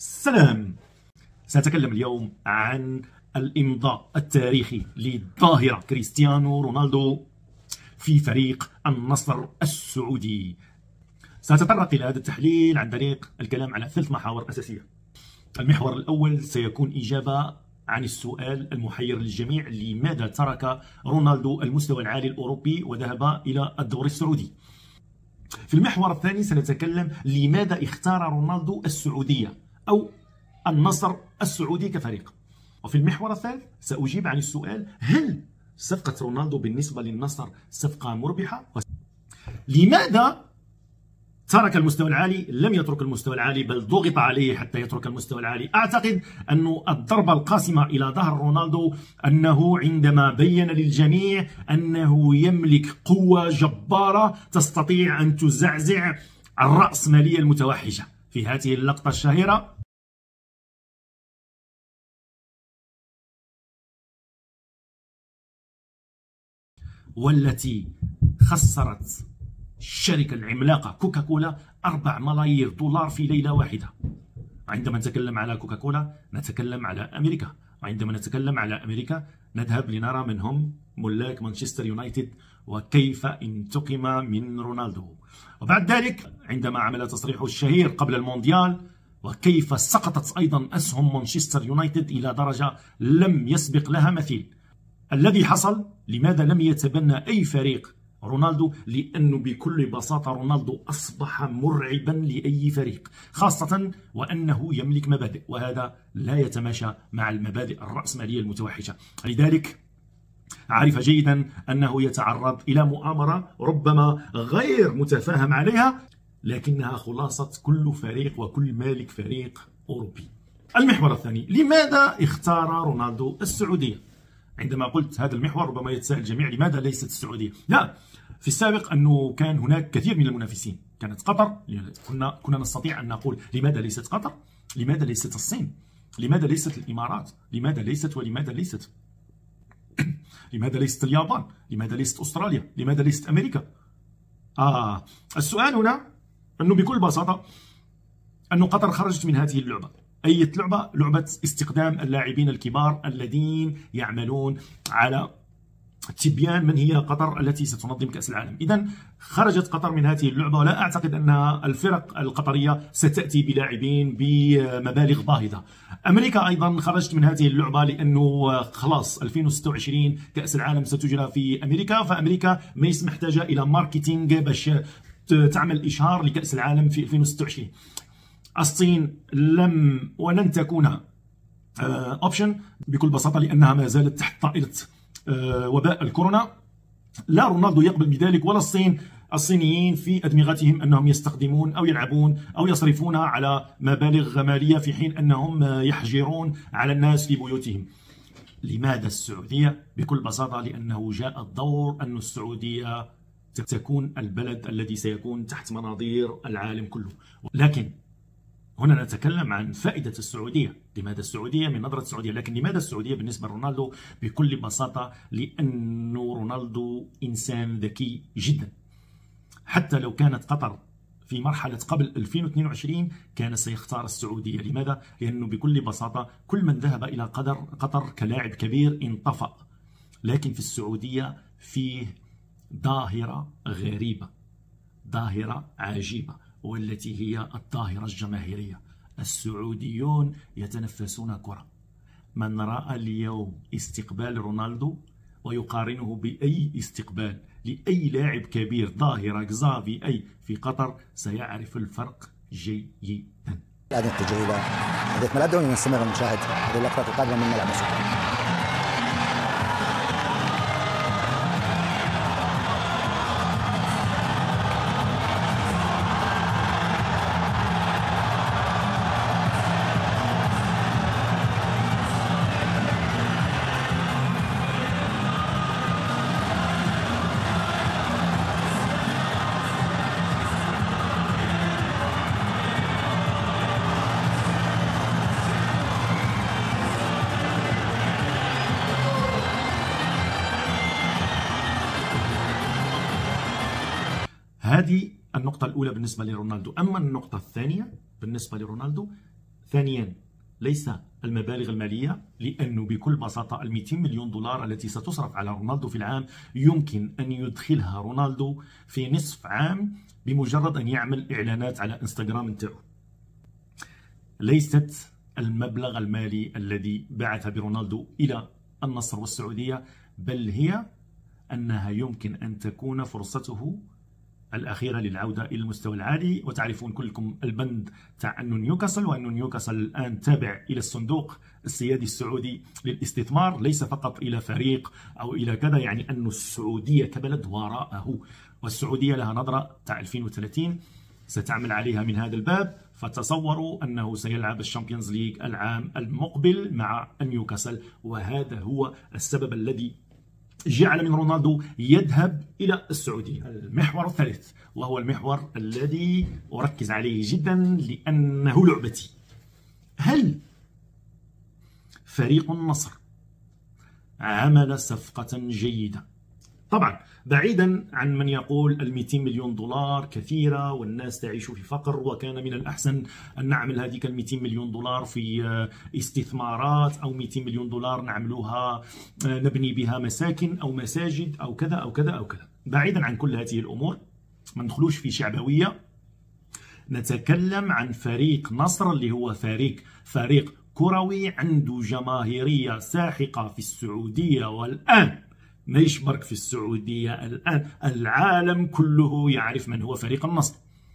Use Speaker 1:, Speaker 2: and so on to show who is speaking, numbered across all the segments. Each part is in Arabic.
Speaker 1: سلام. سأتكلم اليوم عن الإمضاء التاريخي للظاهرة كريستيانو رونالدو في فريق النصر السعودي. سأتطرق إلى هذا التحليل عن طريق الكلام على 3 محاور أساسية. المحور الأول سيكون إجابة عن السؤال المحير للجميع: لماذا ترك رونالدو المستوى العالي الأوروبي وذهب إلى الدوري السعودي؟ في المحور الثاني سنتكلم لماذا اختار رونالدو السعودية أو النصر السعودي كفريق. وفي المحور الثالث سأجيب عن السؤال: هل صفقة رونالدو بالنسبة للنصر صفقة مربحة؟ لماذا ترك المستوى العالي؟ لم يترك المستوى العالي بل ضغط عليه حتى يترك المستوى العالي. أعتقد أن الضربة القاسمة إلى ظهر رونالدو أنه عندما بين للجميع أنه يملك قوة جبارة تستطيع أن تزعزع الرأسمالية المتوحشة في هذه اللقطة الشهيرة: والتي خسرت الشركة العملاقة كوكاكولا 4 ملايير دولار في ليلة واحدة. عندما نتكلم على كوكاكولا نتكلم على أمريكا، وعندما نتكلم على أمريكا نذهب لنرى من هم ملاك مانشستر يونايتد وكيف انتقم من رونالدو. وبعد ذلك عندما عمل تصريحه الشهير قبل المونديال وكيف سقطت أيضا أسهم مانشستر يونايتد إلى درجة لم يسبق لها مثيل. الذي حصل، لماذا لم يتبنى أي فريق رونالدو؟ لأنه بكل بساطة رونالدو أصبح مرعبا لأي فريق، خاصة وأنه يملك مبادئ، وهذا لا يتماشى مع المبادئ الرأسمالية المتوحشة. لذلك عرف جيدا أنه يتعرض إلى مؤامرة ربما غير متفاهم عليها، لكنها خلاصة كل فريق وكل مالك فريق أوروبي. المحور الثاني: لماذا اختار رونالدو السعودية؟ عندما قلت هذا المحور ربما يتساءل الجميع: لماذا ليست السعودية؟ لا، في السابق أنه كان هناك كثير من المنافسين. كانت قطر، كنا نستطيع أن نقول لماذا ليست قطر؟ لماذا ليست الصين؟ لماذا ليست الإمارات؟ لماذا ليست ولماذا ليست؟ لماذا ليست اليابان؟ لماذا ليست أستراليا؟ لماذا ليست أمريكا؟ السؤال هنا أنه بكل بساطة أن قطر خرجت من هذه اللعبة. أي لعبة؟ لعبة استخدام اللاعبين الكبار الذين يعملون على تبيان من هي قطر التي ستنظم كأس العالم. إذن خرجت قطر من هذه اللعبة، ولا أعتقد أن الفرق القطرية ستأتي بلاعبين بمبالغ باهظة. أمريكا أيضا خرجت من هذه اللعبة لأنه خلاص 2026 كأس العالم ستجرى في أمريكا، فأمريكا مش محتاجة إلى ماركتينج باش تعمل إشهار لكأس العالم في 2026. الصين ولن تكون اوبشن بكل بساطة لأنها ما زالت تحت طائلة وباء الكورونا. لا رونالدو يقبل بذلك ولا الصين. الصينيين في أدمغتهم أنهم يستخدمون أو يلعبون أو يصرفون على مبالغ مالية في حين أنهم يحجرون على الناس في بيوتهم. لماذا السعودية؟ بكل بساطة لأنه جاء الدور أن السعودية تكون البلد الذي سيكون تحت مناظير العالم كله. لكن هنا نتكلم عن فائدة السعودية. لماذا السعودية من نظرة السعودية؟ لكن لماذا السعودية بالنسبة لرونالدو؟ بكل بساطة لأن رونالدو إنسان ذكي جدا. حتى لو كانت قطر في مرحلة قبل 2022 كان سيختار السعودية. لماذا؟ لأنه بكل بساطة كل من ذهب إلى قطر كلاعب كبير انطفأ، لكن في السعودية فيه ظاهرة غريبة، ظاهرة عجيبة، والتي هي الظاهرة الجماهيرية. السعوديون يتنفسون كرة. من رأى اليوم استقبال رونالدو ويقارنه بأي استقبال لأي لاعب كبير، ظاهرة كزافي في قطر، سيعرف الفرق جيدا.
Speaker 2: هذه التجربة هذه ملعب دولي، نستمر نشاهد هذه اللقطات القادمة من ملعب السعودية.
Speaker 1: هذه النقطة الأولى بالنسبة لرونالدو. أما النقطة الثانية بالنسبة لرونالدو، ثانيا ليس المبالغ المالية، لأنه بكل بساطة ال200 مليون دولار التي ستصرف على رونالدو في العام يمكن أن يدخلها رونالدو في نصف عام بمجرد أن يعمل إعلانات على انستغرام نتاعو. ليست المبلغ المالي الذي بعث برونالدو إلى النصر والسعودية، بل هي أنها يمكن أن تكون فرصته الأخيرة للعودة إلى المستوى العالي. وتعرفون كلكم البند تاع أنه نيوكاسل، وأنه نيوكاسل الآن تابع إلى الصندوق السيادي السعودي للاستثمار، ليس فقط إلى فريق أو إلى كذا، يعني أن السعودية كبلد وراءه، والسعودية لها نظرة تاع 2030 ستعمل عليها من هذا الباب. فتصوروا أنه سيلعب الشامبيونز ليج العام المقبل مع نيوكاسل، وهذا هو السبب الذي جعل من رونالدو يذهب إلى السعودية. المحور الثالث وهو المحور الذي أركز عليه جدا لأنه لعبتي: هل فريق النصر عمل صفقة جيدة؟ طبعا بعيدا عن من يقول ال200 مليون دولار كثيرة والناس تعيش في فقر، وكان من الأحسن أن نعمل هذيك ال200 مليون دولار في استثمارات، أو 200 مليون دولار نعملوها نبني بها مساكن أو مساجد أو كذا أو كذا أو كذا. بعيدا عن كل هذه الأمور، ما ندخلوش في شعبوية، نتكلم عن فريق نصر اللي هو فريق كروي عنده جماهيرية ساحقة في السعودية، والآن ماهيش برك في السعودية، الآن العالم كله يعرف من هو فريق النصر.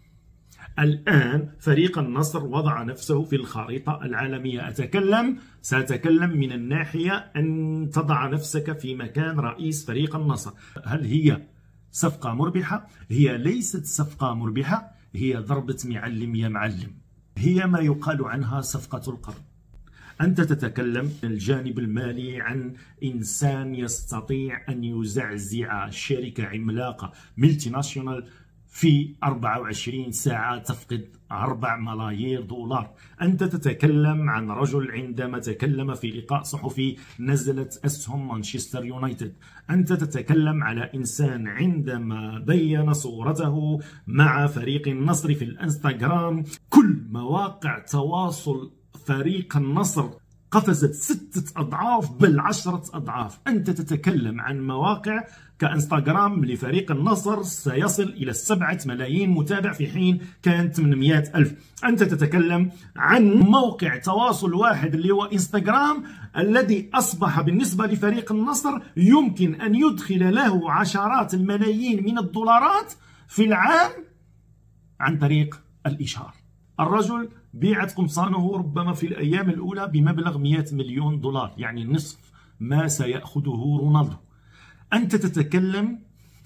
Speaker 1: الآن فريق النصر وضع نفسه في الخريطة العالمية. سأتكلم من الناحية أن تضع نفسك في مكان رئيس فريق النصر. هل هي صفقة مربحة؟ هي ليست صفقة مربحة، هي ضربة معلم يا معلم، هي ما يقال عنها صفقة القرن. أنت تتكلم الجانب المالي عن إنسان يستطيع أن يزعزع شركة عملاقة ملتي ناشيونال في 24 ساعة تفقد 4 ملايير دولار. أنت تتكلم عن رجل عندما تكلم في لقاء صحفي نزلت أسهم مانشستر يونايتد. أنت تتكلم على إنسان عندما بين صورته مع فريق النصر في الانستغرام كل مواقع تواصل فريق النصر قفزت 6 أضعاف بل 10 أضعاف. أنت تتكلم عن مواقع كإنستغرام لفريق النصر سيصل إلى 7 ملايين متابع في حين كان 800,000. أنت تتكلم عن موقع تواصل واحد اللي هو إنستغرام الذي أصبح بالنسبة لفريق النصر يمكن أن يدخل له عشرات الملايين من الدولارات في العام عن طريق الإشهار. الرجل بيعت قمصانه ربما في الأيام الأولى بمبلغ 100 مليون دولار، يعني نصف ما سيأخذه رونالدو. أنت تتكلم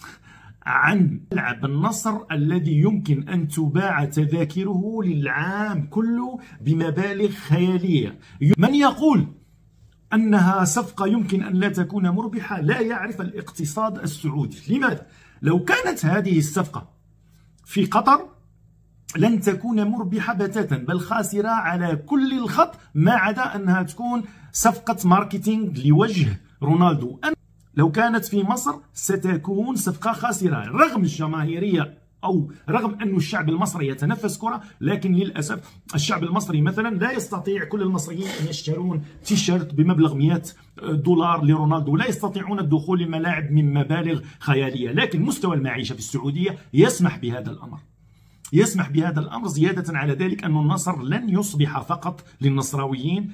Speaker 1: عن ملعب النصر الذي يمكن أن تباع تذاكره للعام كله بمبالغ خيالية. من يقول أنها صفقة يمكن أن لا تكون مربحة لا يعرف الاقتصاد السعودي. لماذا؟ لو كانت هذه الصفقة في قطر لن تكون مربحة بتاتا، بل خاسرة على كل الخط، ما عدا أنها تكون صفقة ماركتينج لوجه رونالدو. لو كانت في مصر ستكون صفقة خاسرة رغم الجماهيرية، أو رغم أن الشعب المصري يتنفس كرة، لكن للأسف الشعب المصري مثلا لا يستطيع كل المصريين أن يشترون تيشيرت بمبلغ 100 دولار لرونالدو، لا يستطيعون الدخول للملاعب من مبالغ خيالية. لكن مستوى المعيشة في السعودية يسمح بهذا الأمر. زيادة على ذلك أن النصر لن يصبح فقط للنصراويين،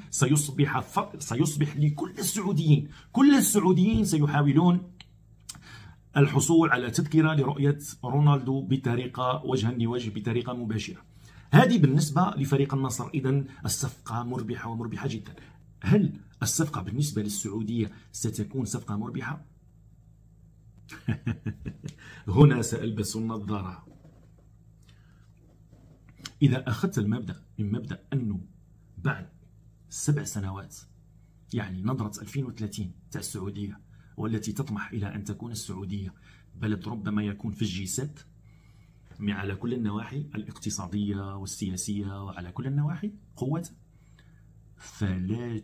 Speaker 1: سيصبح لكل السعوديين. كل السعوديين سيحاولون الحصول على تذكرة لرؤية رونالدو بطريقة وجها لوجه، بطريقة مباشرة. هذه بالنسبة لفريق النصر. إذن الصفقة مربحة ومربحة جدا. هل الصفقة بالنسبة للسعودية ستكون صفقة مربحة؟ هنا سألبس النظارة. إذا أخذت المبدأ من مبدأ أنه بعد 7 سنوات، يعني نظرة 2030 تاع السعودية، والتي تطمح إلى أن تكون السعودية بلد ربما يكون في الجيسات على كل النواحي الاقتصادية والسياسية وعلى كل النواحي قوة، فلا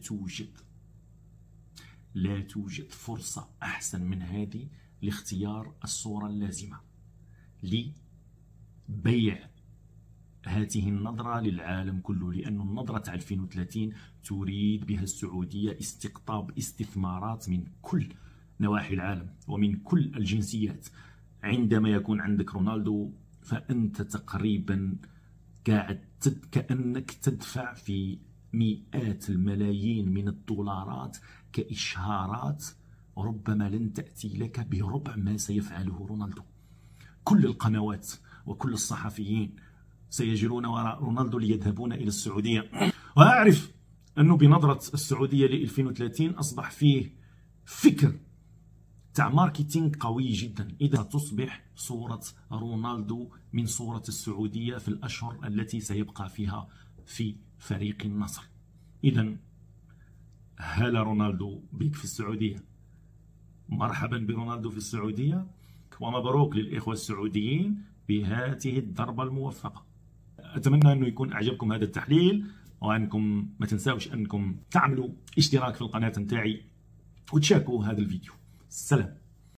Speaker 1: توجد فرصة أحسن من هذه لاختيار الصورة اللازمة لبيع هذه النظرة للعالم كله، لأن النظرة تاع 2030 تريد بها السعودية استقطاب استثمارات من كل نواحي العالم ومن كل الجنسيات. عندما يكون عندك رونالدو فأنت تقريبا قاعد كأنك تدفع في مئات الملايين من الدولارات كإشهارات ربما لن تأتي لك بربع ما سيفعله رونالدو. كل القنوات وكل الصحفيين سيجرون وراء رونالدو ليذهبون إلى السعودية. وأعرف أنه بنظرة السعودية ل 2030 أصبح فيه فكر تاع ماركتينغ قوي جدا. إذا تصبح صورة رونالدو من صورة السعودية في الأشهر التي سيبقى فيها في فريق النصر. إذا هلا رونالدو بك في السعودية، مرحبا برونالدو في السعودية، ومبروك للإخوة السعوديين بهذه الضربة الموفقة. أتمنى أنه يكون أعجبكم هذا التحليل، وأنكم ما تنساوش أنكم تعملوا اشتراك في القناة نتاعي وتشاركوا هذا الفيديو. السلام.